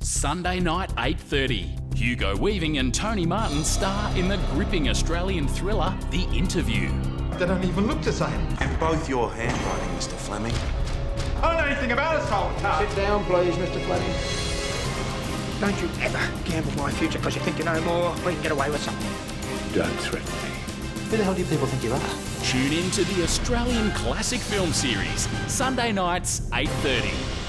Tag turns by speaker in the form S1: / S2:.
S1: Sunday night, 8:30. Hugo Weaving and Tony Martin star in the gripping Australian thriller, The Interview.
S2: They don't even look the same.
S3: And both your handwriting, Mr. Fleming.
S2: I don't know anything about a stolen car.
S4: Sit down, please, Mr. Fleming. Don't you ever gamble my future because you think you know more. We can get away with something.
S5: Don't threaten me.
S6: Who the hell do you people think you are?
S1: Tune in to the Australian classic film series, Sunday nights, 8:30.